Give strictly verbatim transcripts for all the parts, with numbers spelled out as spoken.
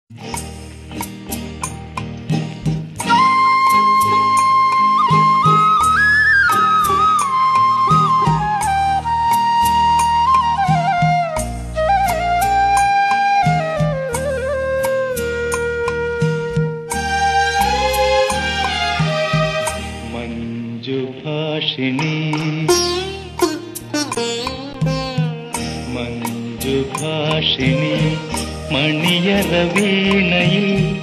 മഞ്ജുഭാഷിണി മഞ്ജുഭാഷിണി മണിയറ വീണയിൽ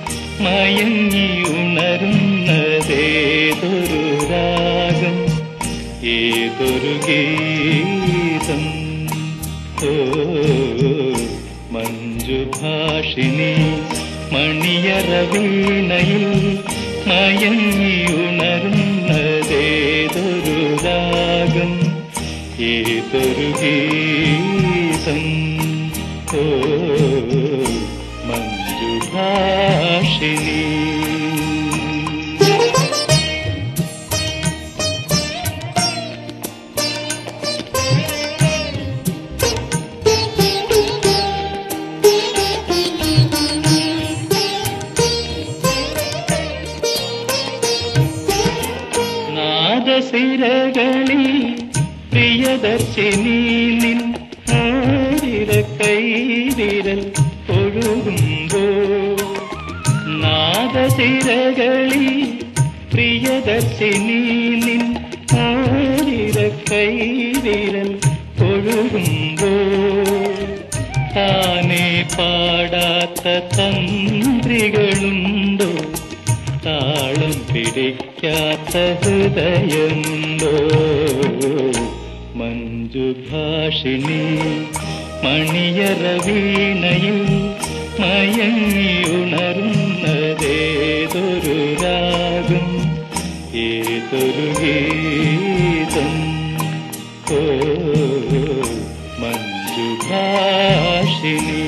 മയങ്ങിയുണരുന്നതേതൊരു രാഗം, ഏതൊരു ഗീതം. ഓ മഞ്ജുഭാഷിണി മണിയറ വീണയിൽ മയങ്ങിയുണരുന്നതേതൊരു രാഗം, ഏതൊരു ഗീതം. ഓ മഞ്ജുഭാഷിണി. നാദസിരകളിൽ പ്രിയദർശിനി നിൻ മോതിര കൈവിരൽ ഒഴുകുമ്പോ, നാദസിരകളിൽ പ്രിയദർശിനി നിൻ മോതിര കൈവിരൽ ഒഴുകുമ്പോ, താനേ പാടാത്ത തന്ത്രികളുണ്ടോ, താളം പിടിക്കാത്ത ഹൃദയമുണ്ടോ. മഞ്ജുഭാഷിണി മണിയറ വീണയിൽ മയങ്ങിയുണരുന്നതേതൊരു രാഗം, ഏതൊരു ഗീതം. ഓ മഞ്ജുഭാഷിണി.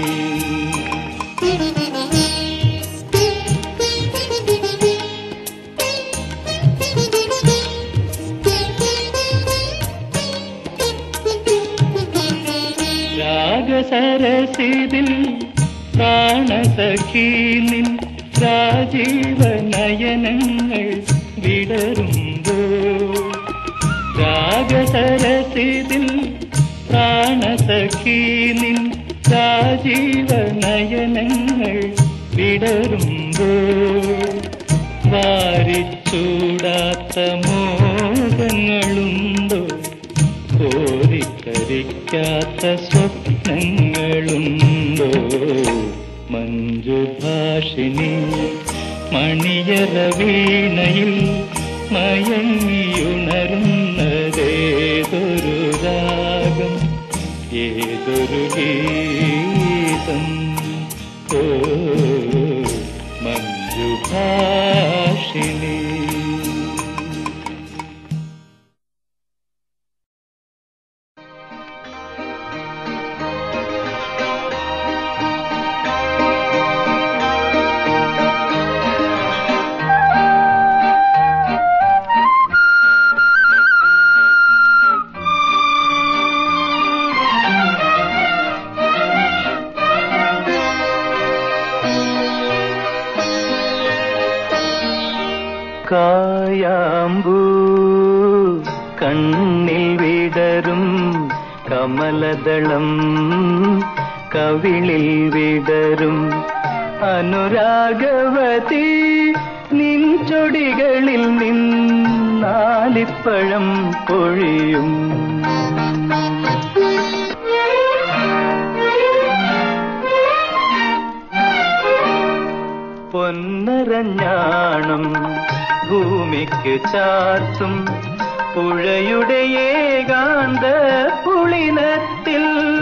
രാഗസരസിതിൽ പ്രാണസഖി നിൻ രാജീവ നയനങ്ങൾ വിടരുമ്പോ, രാഗസരസിതിൽ പ്രാണസഖി നിൻ രാജീവ നയനങ്ങൾ വിടരുമ്പോ, വാരിച്ചൂടാത്ത മോഹങ്ങളുണ്ടോ, കോരിത്തരിക്കാത്ത സ്വപ്നങ്ങളുണ്ടോ. മഞ്ജുഭാഷിണി മണിയറ വീണയിൽ മയങ്ങിയുണരുന്നതേതൊരു രാഗം, ഏതൊരു ഗീതം. ഓ മഞ്ജുഭാഷിണി. കായാമ്പൂ കണ്ണിൽ വിടരും കമലദളം കവിളിൽ വിടരും അനുരാഗവതി നിൻ ചൊടികളിൽ നിന്നാലിപ്പഴം പൊഴിയും. പൊന്നരഞ്ഞാണം ഭൂമിക്ക് ചാർത്തും പുഴയുടെ ഏകാന്ത പുളിനത്തിൽ,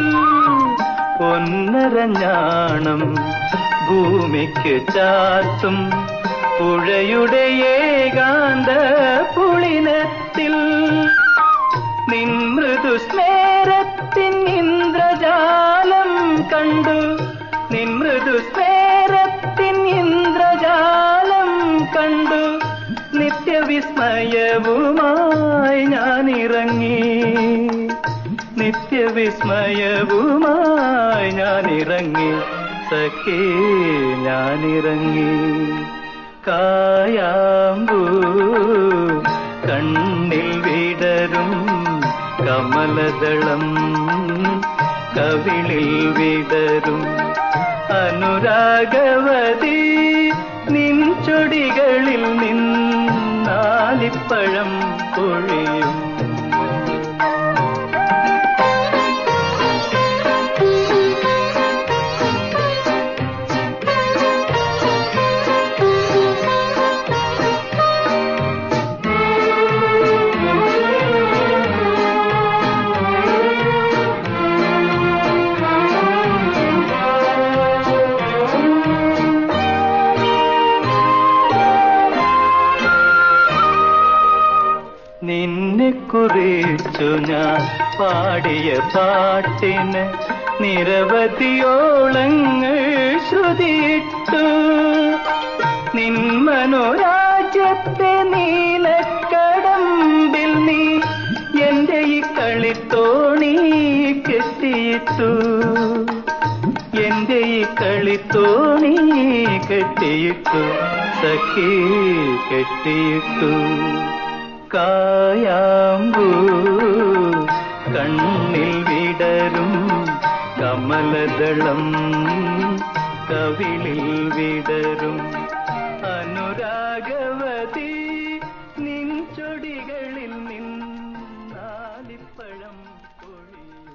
പൊന്നരഞ്ഞാണം ഭൂമിക്ക് ചാർത്തും പുഴയുടെ ഏകാന്ത പുളിനത്തിൽ, നിൻ മൃദുസ്മേരത്തിൻ ഇന്ദ്രജാലം കണ്ടു, നിൻ മൃദുസ്മേരത്തിൻ ഇന്ദ്രജാലം കണ്ടു, നിത്യവിസ്മയവുമായി ഞാനിറങ്ങി, നിത്യവിസ്മയവുമായി ഞാനിറങ്ങി സഖേ ഞാനിറങ്ങി. കായാമ്പൂ കണ്ണിൽ വിടരും കമലദളം കവിളിൽ വിടരും അനുരാഗവതി നിൻ ചൊടികളിൽ നിന്നാലിപ്പഴം പൊഴിയും. നിന്നെ കുറിച്ചു ഞാൻ പാടിയ പാട്ടിന് നിരവധിയോളങ്ങൾ ശ്രുതിയിട്ടു. നിൻ മനോരാജ്യത്തെ നീലക്കടമ്പിൽ നീ എന്റെ ഈ കളിത്തോണി കെട്ടിയിട്ടു. എന്റെ ഈ കളിത്തോണി കെട്ടിയിട്ടു സഖി കെട്ടിയിട്ടു. കായാമ്പൂ കണ്ണിൽ വിടരും കമലദളം കവിളിൽ വിടരും അനുരാഗവതി നിൻ ചൊടികളിൽ നിന്നാലിപ്പഴം പൊഴിയും.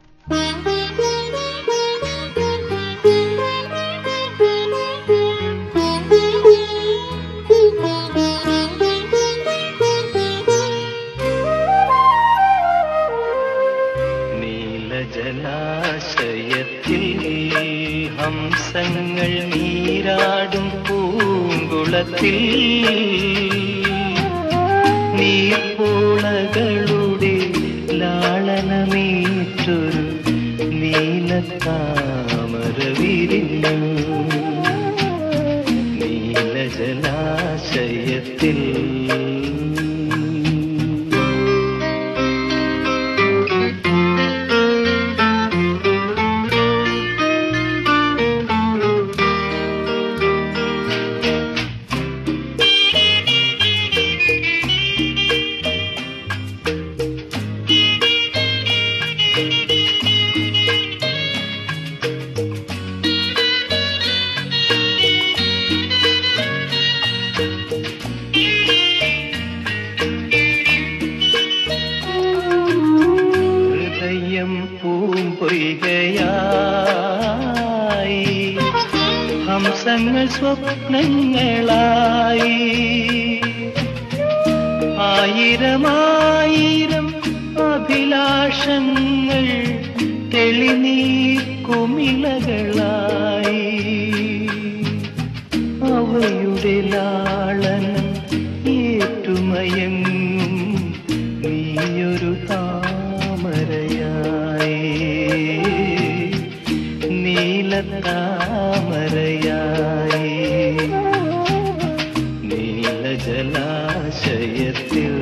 ജലാശയത്തിൽ ഹംസങ്ങൾ നീരാടും പൂങ്കുളത്തിൽ നീർപ്പോളകളുടെ ലാളനമേറ്റൊരു നീലത്താമര വിരിഞ്ഞു. നീലജലാശയത്തിൽ പൂമ്പൊയ്കയായി ഹംസങ്ങൾ സ്വപ്നങ്ങളായി ആയിരമായിരം അഭിലാഷങ്ങൾ തെളിനീർക്കുമിളകളായി അവയുടെ ലാളനം ഏറ്റുമയങ്ങും നീയൊരു താമരയായി നീലത്താമരയായി നീലജലാശയത്തിൽ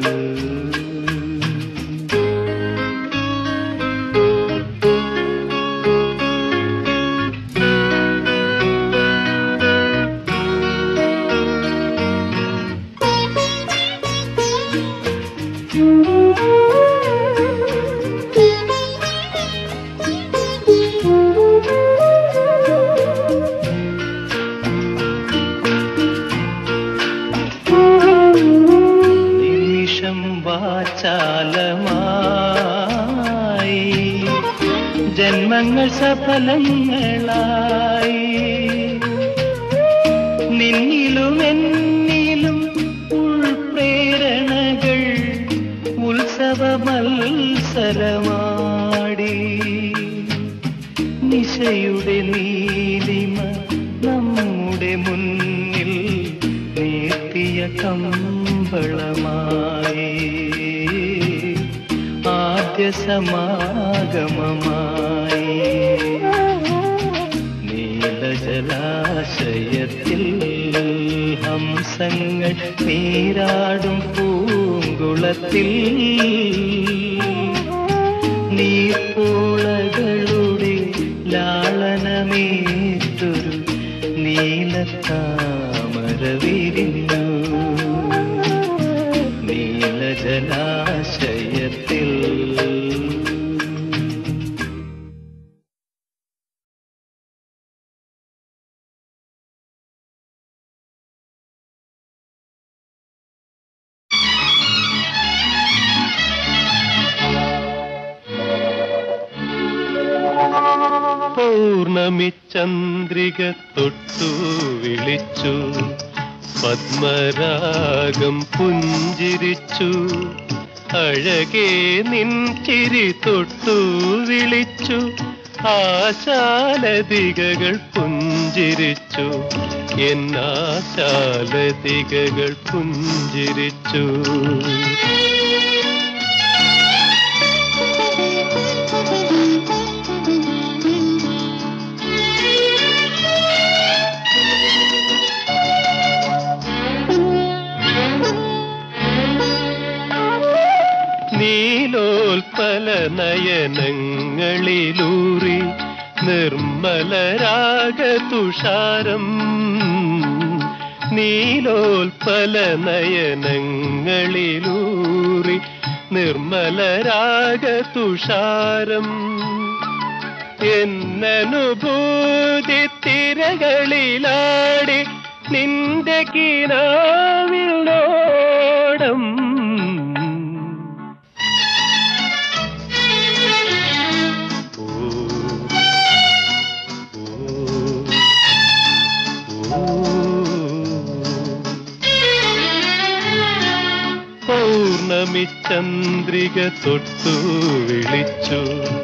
വാചാലമായി ജന്മങ്ങൾ സഫലങ്ങളായി നിന്നിലും എന്നിലും ഉൾപ്രേരണകൾ ഉത്സവ മത്സരമാടി നിശയുടെ നീലിമ നമ്മുടെ മുന്നിൽ നീട്ടിയ കമ്പളമായി ആദ്യ സമാഗമമായി നീലജലാശയത്തിൽ ഹംസങ്ങൾ നീരാടും പൂങ്കുളത്തിൽ നീർപ്പോളകളുടെ ലാളനമേറ്റൊരു നീലത്താമര വിരിഞ്ഞു നീലജലാശയത്തിൽ. പൗർണമി ചന്ദ്രിക തൊട്ടു വിളിച്ചു പത്മരാഗം പുഞ്ചിരിച്ചു അഴകേ നിൻ ചിരി തൊട്ടു വിളിച്ചു ആശാലതികകൾ പുഞ്ചിരിച്ചു എന്നാശാലതികകൾ പുഞ്ചിരിച്ചു. നീലോൽപല നയനങ്ങളിലൂറി നിർമ്മലരാഗതുഷാരം നീലോൽപല നയനങ്ങളിലൂറി നിർമ്മലരാഗതുഷാരം എന്നനുഭൂതി തിരകളിലാടി നിന്റെ കിനാവിലോടം പൗർണമി ചന്ദ്രിക തൊട്ടു വിളിച്ചു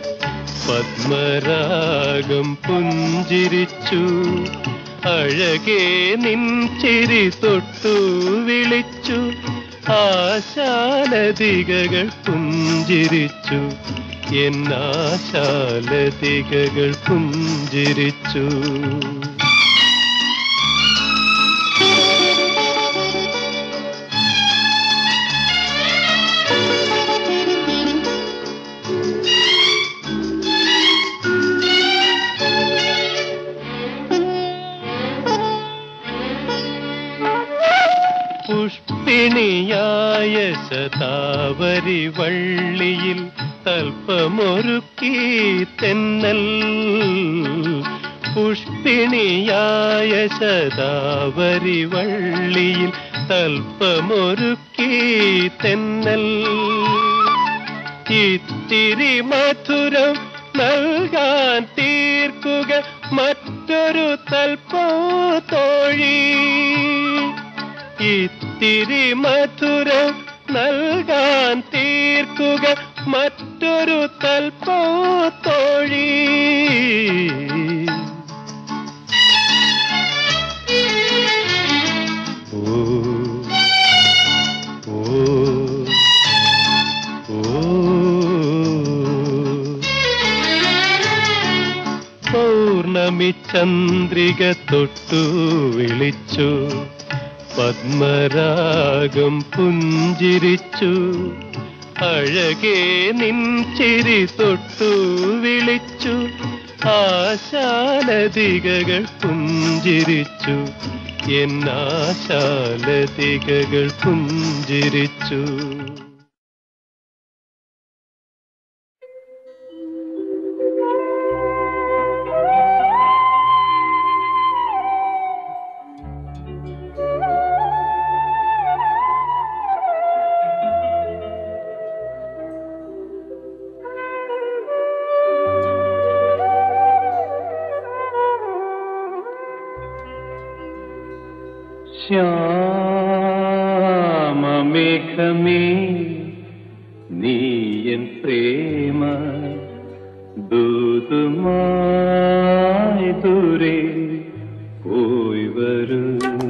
പത്മരാഗം പുഞ്ചിരിച്ചു അഴകേ നിൻ ചിരി തൊട്ടു വിളിച്ചു ആശാലതികകൾ പുഞ്ചിരിച്ചു എന്നാശാലതികകൾ പുഞ്ചിരിച്ചു. പുഷ്പിണിയായ ശതാവരി വള്ളിയിൽ തൽപ്പമൊരുക്കി തെന്നൽ പുഷ്പിണിയായ ശതാവരി വള്ളിയിൽ തൽപ്പമൊരുക്കി തെന്നൽ ഇത്തിരി മധുരം നൽകാൻ തീർക്കുക മറ്റൊരു തൽപ്പോ തോഴി ഇത്തിരി മധുരം നൽകാൻ തീർക്കുക മറ്റൊരു തൽപ്പോ തോഴി. ഓ ഓ ഓ പൗർണമി ചന്ദ്രിക തൊട്ടു വിളിച്ചു പത്മരാഗം പുഞ്ചിരിച്ചു അഴകേ നിൻ ചിരി തൊട്ടു വിളിച്ചു ആശാലതികകൾ പുഞ്ചിരിച്ചു എന്നാശാലതികകൾ പുഞ്ചിരിച്ചു. ശ്യാമമേഘമേ നീയൻ പ്രേമ ദൂതുമായി ദൂരെ പോയി വരൂ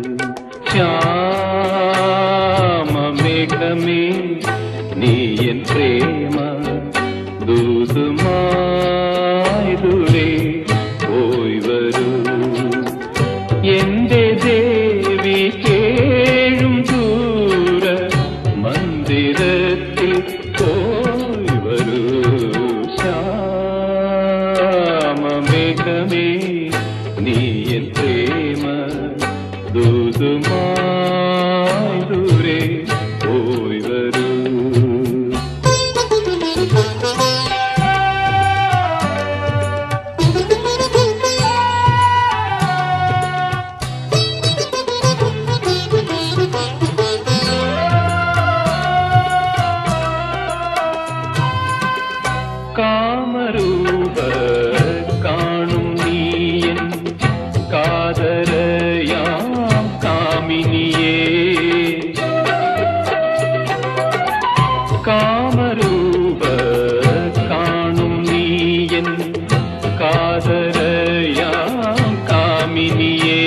ശ്യാമമേഘമേ നീയൻ പ്രേമ ദൂതുമായി ദൂരെ പോയി വരൂ എന്റെ ദേവി കേഴും ദൂര മന്ദിരത്തിൽ പോയി വരൂ ശ്യാമമേഘമേ നീയൻ പ്രേമ ദൂതുമായി ദൂരെ പോയി വരൂ. കാമരൂപ കാണും നീയൻ കാതരയാം കാമിനിയേ. കാമരൂപ കാണും നീയൻ കാതരയാം കാമിനിയേ.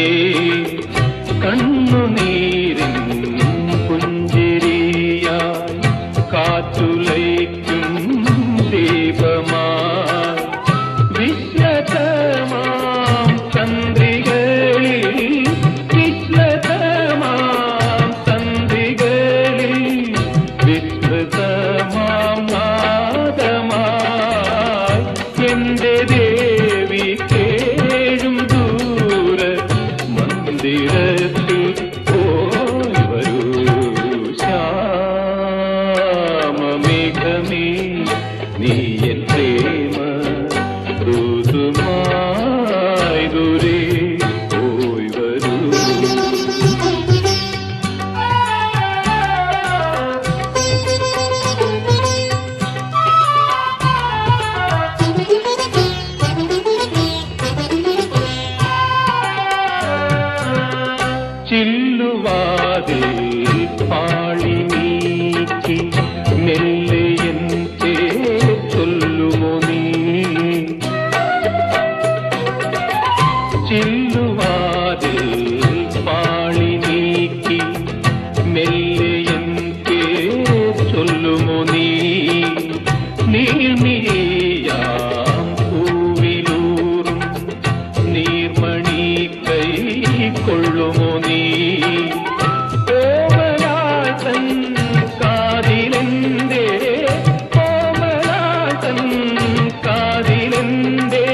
കണ്ണുനീരിൻ പുഞ്ചിരിയായി കാറ്റുലയ്ക്കും ദീപമായി വിശ്വതമാം ചന്ദ്രികളിൽ വിശ്വതമാം ചന്ദ്രികളിൽ വിശ്വതമാം നാദമായി എന്റെ ദേവി കേഴും ദൂര മന്ദിരത്തിൽ പോയി വരൂ. ശ്യാമമേഘമേ നീ എൻ പ്രേമ ദൂതുമായി ദൂരെ പോയി വരൂ. ചില്ലുവാതിൽ പാളി നീക്കി മെല്ലെ എൻ പേര് ചൊല്ലുമോ നീ. ചില്ലുവാതിൽ പാളി നീക്കി മെല്ലെ എൻ പേര് ചൊല്ലുമോ നീ. നീർമിഴിയാം പൂവിലൂറും നീർമണി കൈ കൊള്ളുമോ നീ. കോമലാതൻ കാതിലെന്തേ കോമലാതൻ കാതിലെന്തേ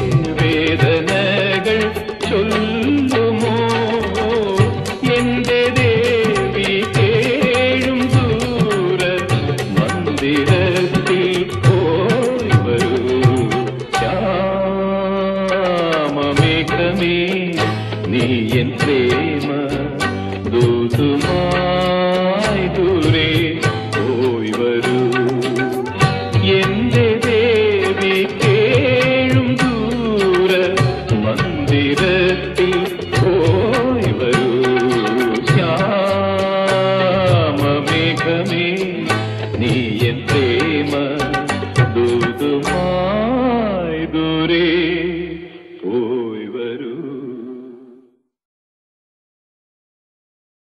വേദനകൾ ചൊല്ലുമോ. എന്റെ ദേവി കേഴും ദൂര മന്ദിരത്തിൽ പോയി വരൂ. ശ്യാമമേഘമേ നീ എൻ പ്രേമ ദൂതുമായി ദൂരെ പോയി വരൂ. എന്റെ ദേവി കേഴും ദൂര മന്ദിരത്തിൽ പോയി വരൂ. ശ്യാമമേഘമേ നീ